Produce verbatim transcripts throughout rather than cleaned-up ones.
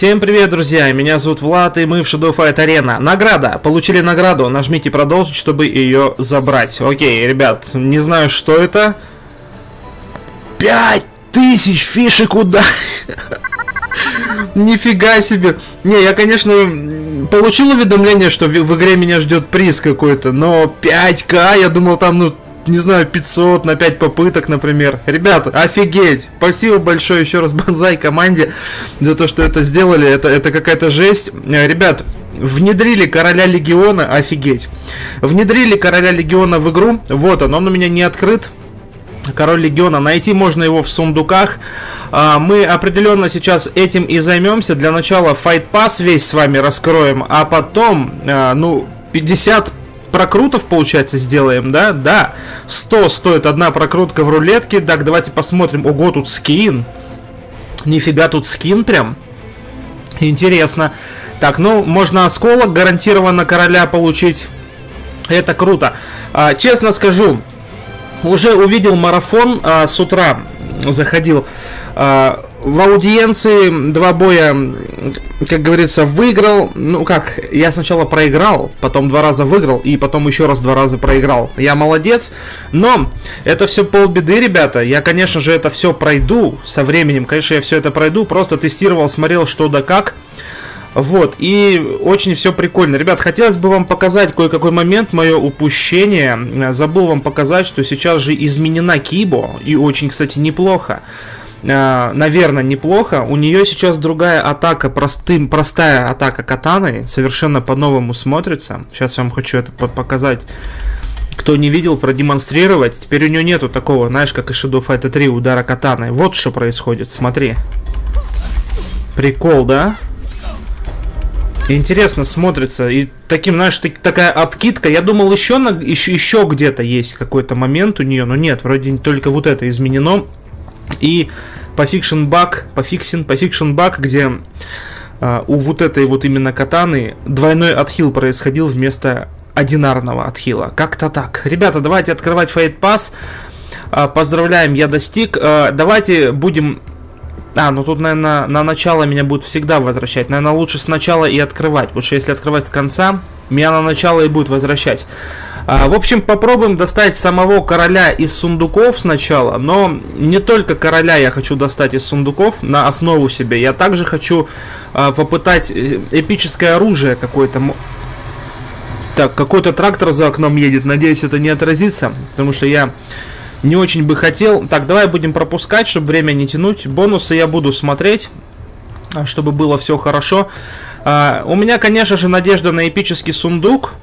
Всем привет, друзья! Меня зовут Влад, и мы в Shadow Fight Arena. Награда! Получили награду, нажмите продолжить, чтобы ее забрать. Окей, ребят, не знаю, что это. Пять тысяч фишек удачи! Нифига себе! Не, я, конечно, получил уведомление, что в, в игре меня ждет приз какой-то, но пять ка, я думал, там, ну, не знаю, пятьсот на пять попыток, например. Ребята, офигеть! Спасибо большое еще раз Бонзай команде за то, что это сделали. Это, это какая-то жесть. Ребят, внедрили Короля Легиона, офигеть. Внедрили Короля Легиона в игру. Вот он, он у меня не открыт. Король Легиона. Найти можно его в сундуках. Мы определенно сейчас этим и займемся. Для начала Fight Pass весь с вами раскроем, а потом, ну, пятьдесят прокрутов, получается, сделаем, да? Да. сто стоит одна прокрутка в рулетке. Так, давайте посмотрим. Ого, тут скин. Нифига, тут скин прям. Интересно. Так, ну, можно осколок гарантированно короля получить. Это круто. А, честно скажу, уже увидел марафон а, с утра. Заходил. А, в аудиенции два боя, как говорится, выиграл. Ну как, я сначала проиграл, потом два раза выиграл, и потом еще раз два раза проиграл. Я молодец, но это все полбеды, ребята. Я, конечно же, это все пройду со временем. Конечно, я все это пройду. Просто тестировал, смотрел, что да как. Вот, и очень все прикольно. Ребят, хотелось бы вам показать кое-какой момент, мое упущение. Забыл вам показать, что сейчас же изменена Кибо, и очень, кстати, неплохо. Наверное, неплохо. У нее сейчас другая атака, простым, простая атака катаной, совершенно по-новому смотрится. Сейчас я вам хочу это показать. Кто не видел, продемонстрировать. Теперь у нее нету такого, знаешь, как и Shadow Fight три, удара катаной. Вот что происходит, смотри. Прикол, да? Интересно смотрится. И таким, знаешь, такая откидка. Я думал, еще, на, еще, еще где-то есть какой-то момент у нее, но нет, вроде только вот это изменено. И по фикшн баг, по фиксин, по фикшн баг, где а, у вот этой вот именно катаны двойной отхил происходил вместо одинарного отхила. Как-то так. Ребята, давайте открывать Fight Pass. А, поздравляем, я достиг. А, давайте будем... А, ну тут, наверное, на начало меня будут всегда возвращать. Наверное, лучше сначала и открывать. Потому что если открывать с конца, меня на начало и будет возвращать. А, в общем, попробуем достать самого короля из сундуков сначала. Но не только короля я хочу достать из сундуков на основу себе. Я также хочу а, попытать эпическое оружие какое-то. Так, какой-то трактор за окном едет. Надеюсь, это не отразится. Потому что я... не очень бы хотел. Так, давай будем пропускать, чтобы время не тянуть. Бонусы я буду смотреть, чтобы было все хорошо. А, у меня, конечно же, надежда на эпический сундук.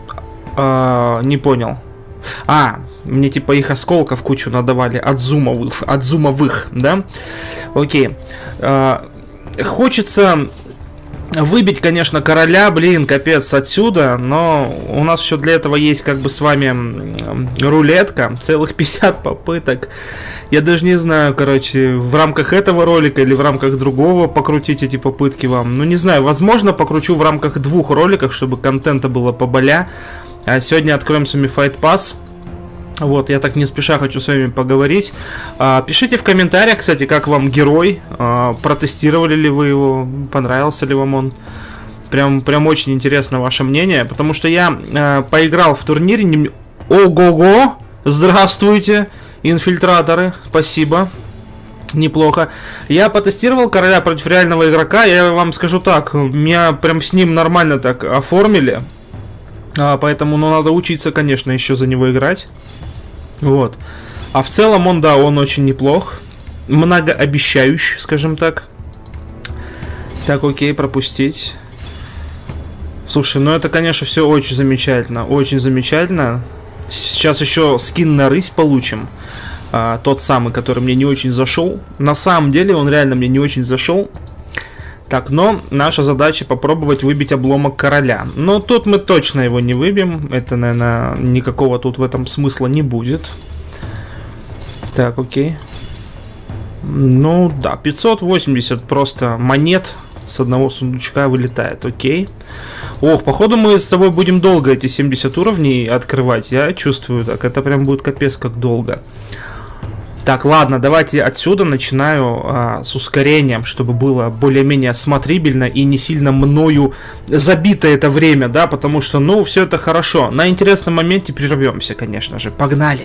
А, не понял. А, мне типа их осколков кучу надавали. От зумовых, от зумовых, да? Окей. А, хочется... выбить, конечно, короля, блин, капец, отсюда, но у нас еще для этого есть как бы с вами рулетка, целых пятьдесят попыток. Я даже не знаю, короче, в рамках этого ролика или в рамках другого покрутить эти попытки вам. Ну, не знаю, возможно, покручу в рамках двух роликов, чтобы контента было поболя. А сегодня откроем с вами Fight Pass. Вот, я так не спеша хочу с вами поговорить. а, Пишите в комментариях, кстати, как вам герой. а, Протестировали ли вы его, понравился ли вам он. Прям, прям очень интересно ваше мнение. Потому что я а, поиграл в турнире не... Ого-го! Здравствуйте, инфильтраторы, спасибо. Неплохо. Я потестировал короля против реального игрока. Я вам скажу так, меня прям с ним нормально так оформили. а, Поэтому, ну, надо учиться, конечно, еще за него играть. Вот. А в целом он, да, он очень неплох. Многообещающий, скажем так. Так, окей, пропустить. Слушай, ну это, конечно, все очень замечательно. Очень замечательно. Сейчас еще скин на рысь получим. а, Тот самый, который мне не очень зашел. На самом деле он реально мне не очень зашел. Так, но наша задача попробовать выбить обломок короля. Но тут мы точно его не выбьем. Это, наверное, никакого тут в этом смысла не будет. Так, окей. Ну, да, пятьсот восемьдесят просто монет с одного сундучка вылетает. Окей. Ох, походу мы с тобой будем долго эти семьдесят уровней открывать. Я чувствую так. Это прям будет капец как долго. Так, ладно, давайте отсюда начинаю а, с ускорением, чтобы было более-менее смотрибельно и не сильно мною забито это время, да, потому что, ну, все это хорошо. На интересном моменте прервемся, конечно же. Погнали!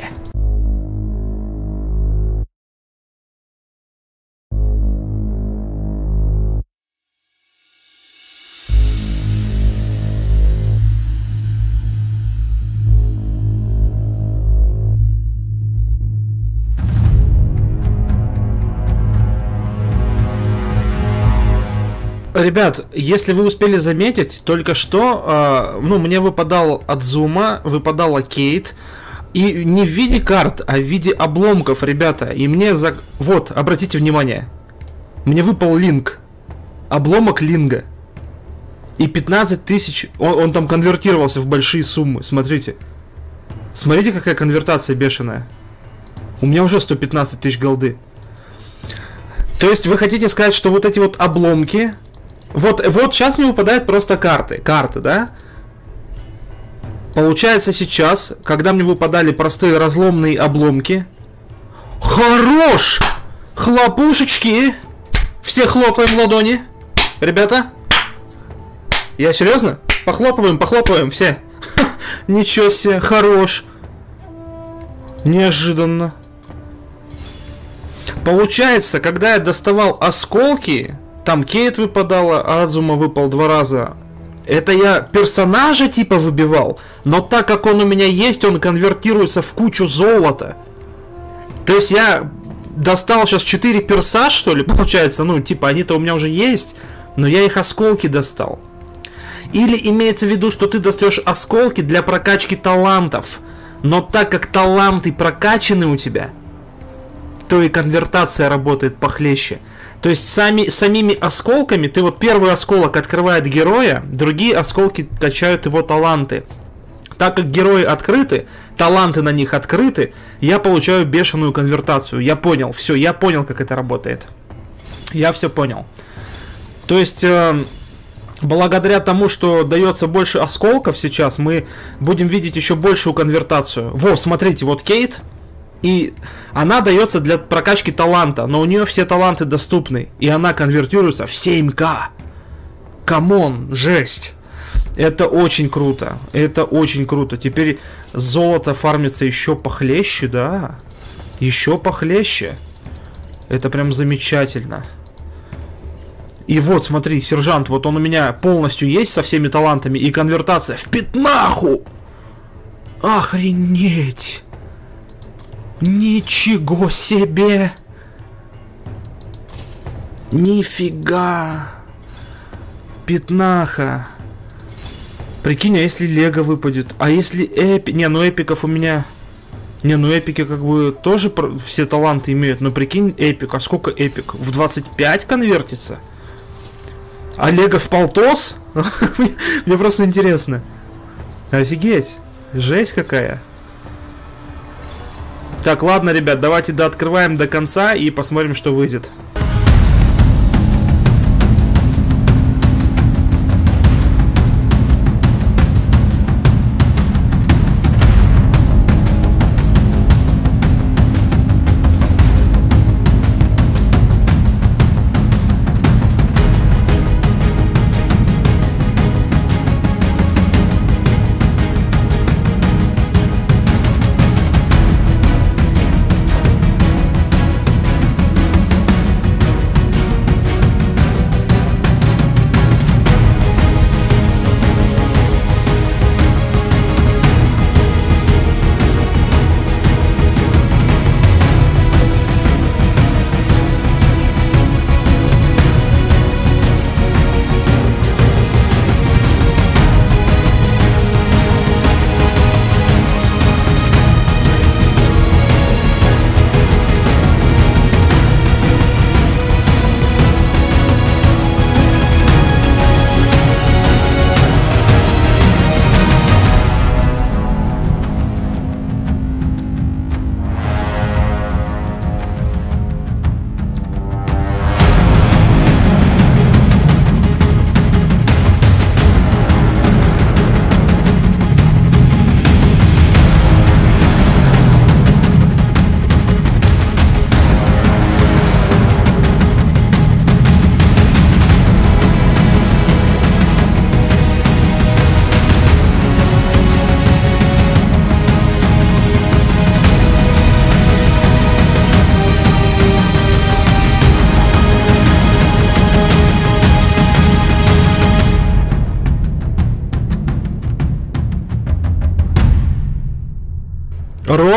Ребят, если вы успели заметить, только что, э, ну, мне выпадал от зума, выпадала Кейт, и не в виде карт, а в виде обломков, ребята, и мне за... Вот, обратите внимание, мне выпал линк, обломок линга, и пятнадцать тысяч, он, он там конвертировался в большие суммы, смотрите, смотрите, какая конвертация бешеная, у меня уже сто пятнадцать тысяч голды. То есть вы хотите сказать, что вот эти вот обломки... Вот, вот сейчас мне выпадают просто карты. Карты, да? Получается сейчас, когда мне выпадали простые разломные обломки. Хорош! Хлопушечки! Все хлопаем в ладони. Ребята? Я серьезно? Похлопываем, похлопываем, все. Ничего себе, хорош. Неожиданно. Получается, когда я доставал осколки... Там Кейт выпадала, Азума выпал два раза. Это я персонажа типа выбивал. Но так как он у меня есть, он конвертируется в кучу золота. То есть я достал сейчас четыре перса, что ли, получается. Ну, типа, они-то у меня уже есть. Но я их осколки достал. Или имеется в виду, что ты достаешь осколки для прокачки талантов. Но так как таланты прокачаны у тебя, то и конвертация работает похлеще. То есть сами, самими осколками, ты вот первый осколок открывает героя, другие осколки качают его таланты. Так как герои открыты, таланты на них открыты, я получаю бешеную конвертацию. Я понял, все, я понял, как это работает. Я все понял. То есть, э, благодаря тому, что дается больше осколков сейчас, мы будем видеть еще большую конвертацию. Во, смотрите, вот Кейт. И она дается для прокачки таланта, но у нее все таланты доступны, и она конвертируется в семь ка. Камон, жесть. Это очень круто, это очень круто. Теперь золото фармится еще похлеще, да? Еще похлеще. Это прям замечательно. И вот, смотри, сержант, вот он у меня полностью есть со всеми талантами, и конвертация в пятнаху. Охренеть. Ничего себе! Нифига! Пятнаха! Прикинь, а если Лего выпадет? А если эпи... Не, ну эпиков у меня... Не, ну эпики как бы тоже все таланты имеют. Но прикинь, эпик. А сколько эпик? В двадцать пять конвертится? А Лего в полтос? Мне просто интересно. Офигеть! Жесть какая! Так, ладно, ребят, давайте дооткрываем до конца и посмотрим, что выйдет.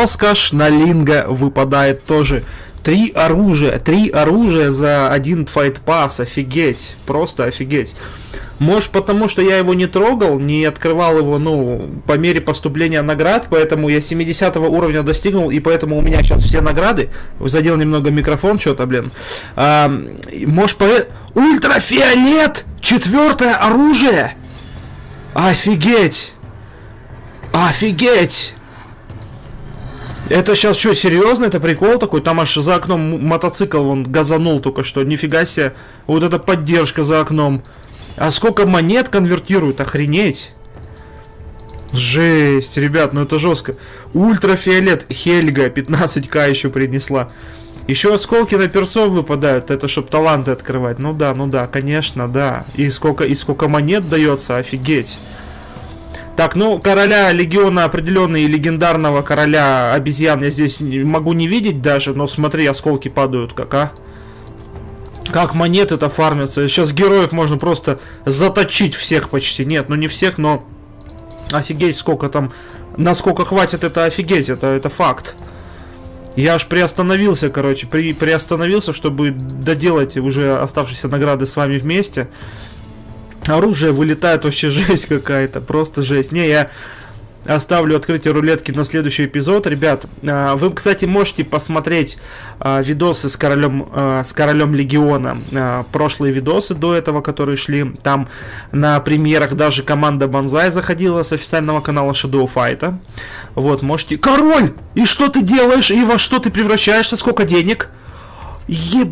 роскошь на Линга выпадает тоже. Три оружия, три оружия за один Fight Pass, офигеть, просто офигеть. Может потому, что я его не трогал, не открывал его, ну, по мере поступления наград, поэтому я семидесятого уровня достигнул, и поэтому у меня сейчас все награды. Задел немного микрофон, что-то, блин. А, может, по... Ультрафиолет! Четвертое оружие! Офигеть! Офигеть! Это сейчас что, серьезно? Это прикол такой? Там аж за окном мотоцикл вон газанул только что. Нифига себе. Вот эта поддержка за окном. А сколько монет конвертируют? Охренеть. Жесть, ребят, ну это жестко. Ультрафиолет Хельга пятнадцать ка еще принесла. Еще осколки на персов выпадают. Это чтоб таланты открывать. Ну да, ну да, конечно, да. И сколько, и сколько монет дается, офигеть. Так, ну, короля легиона определенный, легендарного короля обезьян я здесь могу не видеть даже, но смотри, осколки падают как, а? Как монеты-то фармятся. Сейчас героев можно просто заточить всех почти. Нет, ну не всех, но офигеть, сколько там, насколько хватит, это офигеть, это, это факт. Я аж приостановился, короче, при, приостановился, чтобы доделать уже оставшиеся награды с вами вместе. Оружие вылетает, вообще жесть какая-то, просто жесть. Не, я оставлю открытие рулетки на следующий эпизод. Ребят, вы, кстати, можете посмотреть видосы с королем, с королем легиона. Прошлые видосы до этого, которые шли. Там на премьерах даже команда Банзай заходила с официального канала Shadow Fight. Вот, можете... Король! И что ты делаешь? И во что ты превращаешься? Сколько денег? Еб...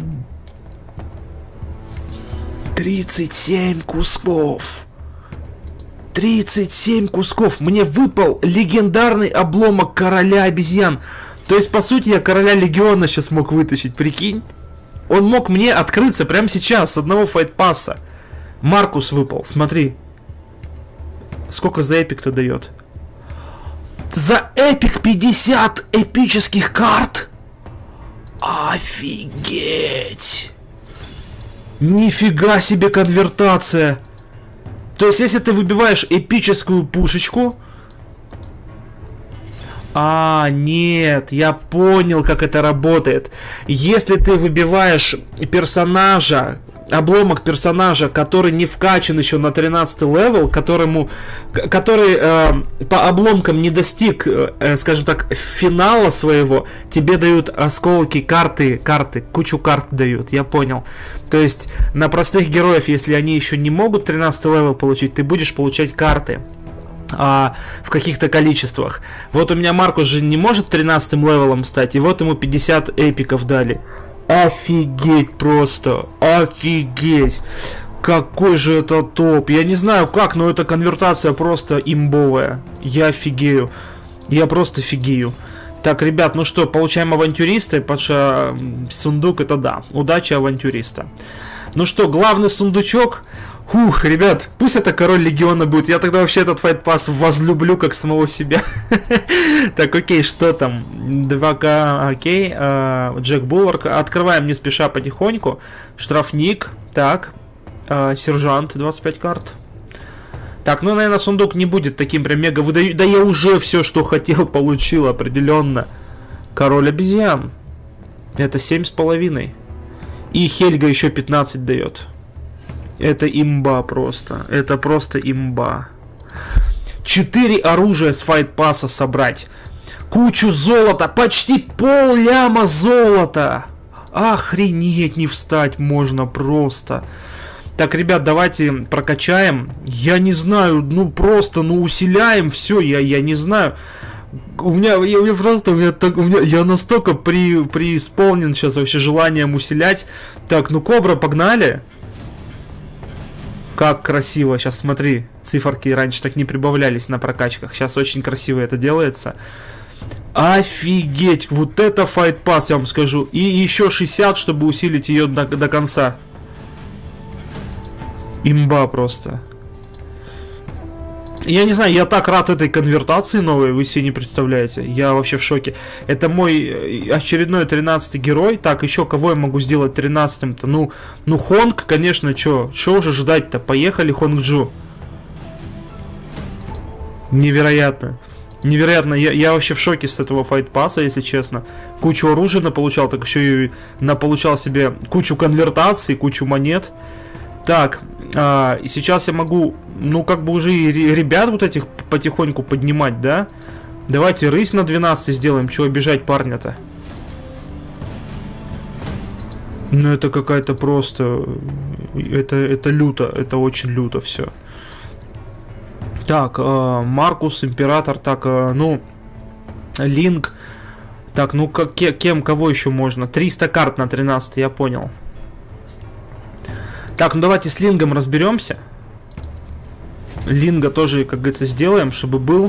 тридцать семь кусков. тридцать семь кусков. Мне выпал легендарный обломок короля обезьян. То есть, по сути, я короля легиона сейчас мог вытащить, прикинь. Он мог мне открыться прямо сейчас с одного файтпасса. Маркус выпал, смотри. Сколько за эпик-то дает? За эпик пятьдесят эпических карт? Офигеть! Нифига себе конвертация. То есть, если ты выбиваешь эпическую пушечку... А, нет, я понял, как это работает. Если ты выбиваешь персонажа, обломок персонажа, который не вкачан еще на тринадцатый левел, которому, который э, по обломкам не достиг, э, скажем так, финала своего, тебе дают осколки, карты, карты, кучу карт дают, я понял. То есть на простых героев, если они еще не могут тринадцатый левел получить, ты будешь получать карты. А, в каких-то количествах. Вот у меня Маркус же не может тринадцатым левелом стать, и вот ему пятьдесят эпиков дали. Офигеть просто, офигеть. Какой же это топ. Я не знаю как, но эта конвертация просто имбовая. Я офигею. Я просто офигею. Так, ребят, ну что, получаем авантюриста, потому что сундук это да. Удачи авантюриста. Ну что, главный сундучок. Ух, ребят, пусть это король легиона будет. Я тогда вообще этот файтпасс возлюблю как самого себя. Так, окей, что там? два ка, окей. Джек Булварк. Открываем не спеша потихоньку. Штрафник. Так. Сержант, двадцать пять карт. Так, ну, наверное, сундук не будет таким прям мега выдаю. Да я уже все, что хотел, получил определенно. Король обезьян. Это семь с половиной. И Хельга еще пятнадцать дает. Это имба просто. Это просто имба. Четыре оружия с файтпасса собрать. Кучу золота. Почти пол ляма золота. Охренеть, не встать можно просто. Так, ребят, давайте прокачаем. Я не знаю, ну просто, ну усиляем все. Я, я не знаю. У меня, я, я просто, у меня, так, у меня, я настолько при, преисполнен сейчас вообще желанием усилять. Так, ну Кобра, погнали. Как красиво, сейчас смотри, циферки раньше так не прибавлялись на прокачках, сейчас очень красиво это делается. Офигеть, вот это файтпасс, я вам скажу. И еще шестьдесят, чтобы усилить ее до, до конца. Имба просто. Я не знаю, я так рад этой конвертации новой, вы себе не представляете. Я вообще в шоке. Это мой очередной тринадцатый герой. Так, еще кого я могу сделать тринадцатым-то? Ну, ну Хонг, конечно, что? Что уже ждать-то? Поехали, Хонг Джу. Невероятно. Невероятно, я, я вообще в шоке с этого файт-пасса, если честно. Кучу оружия наполучал, так еще и наполучал себе кучу конвертаций, кучу монет. Так, а, и сейчас я могу, ну, как бы уже и ребят вот этих потихоньку поднимать, да? Давайте рысь на двенадцать сделаем, чего обижать парня-то? Ну, это какая-то просто... Это, это люто, это очень люто все. Так, э, Маркус, Император, так, э, ну, Линк. Так, ну, как, кем, кого еще можно? триста карт на тринадцать, я понял. Так, ну давайте с Лингом разберемся. Линга тоже, как говорится, сделаем, чтобы был.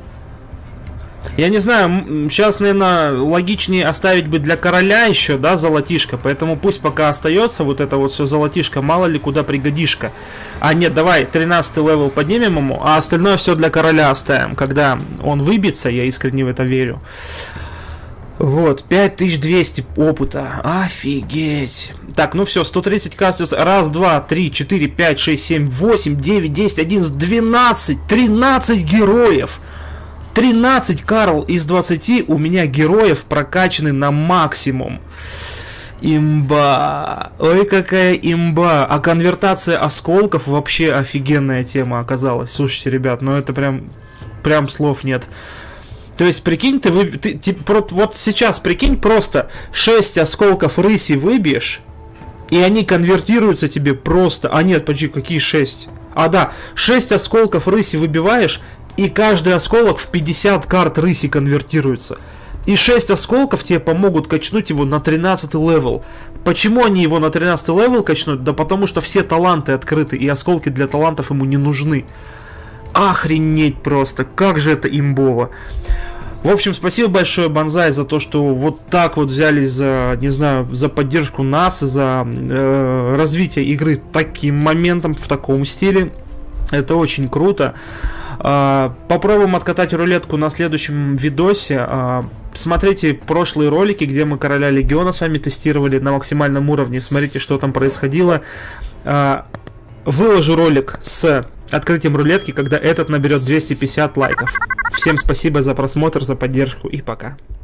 Я не знаю, сейчас, наверное, логичнее оставить бы для короля еще, да, золотишко. Поэтому пусть пока остается вот это вот все золотишко, мало ли куда пригодишко. А нет, давай тринадцатый левел поднимем ему, а остальное все для короля оставим. Когда он выбьется, я искренне в это верю. Вот, пять тысяч двести опыта. Офигеть. Так, ну все, сто тридцать кассиус. Раз, два, три, четыре, пять, шесть, семь, восемь, девять, десять, одиннадцать, двенадцать, тринадцать героев. тринадцать, Карл, из двадцати у меня героев прокачаны на максимум. Имба. Ой, какая имба. А конвертация осколков вообще офигенная тема оказалась. Слушайте, ребят, ну это прям, прям слов нет. То есть, прикинь, ты, вы, ты, ты вот сейчас, прикинь, просто шесть осколков рыси выбьешь, и они конвертируются тебе просто... А нет, почти какие шесть? А да, шесть осколков рыси выбиваешь, и каждый осколок в пятьдесят карт рыси конвертируется. И шесть осколков тебе помогут качнуть его на тринадцатый левел. Почему они его на тринадцатый левел качнут? Да потому что все таланты открыты, и осколки для талантов ему не нужны. Охренеть просто, как же это имбово. В общем, спасибо большое, Бонзай, за то, что вот так вот взялись за, не знаю, за поддержку нас, за э, развитие игры таким моментом, в таком стиле. Это очень круто. Э, попробуем откатать рулетку на следующем видосе. Э, смотрите прошлые ролики, где мы Короля Легиона с вами тестировали на максимальном уровне. Смотрите, что там происходило. Э, выложу ролик с открытием рулетки, когда этот наберет двести пятьдесят лайков. Всем спасибо за просмотр, за поддержку и пока.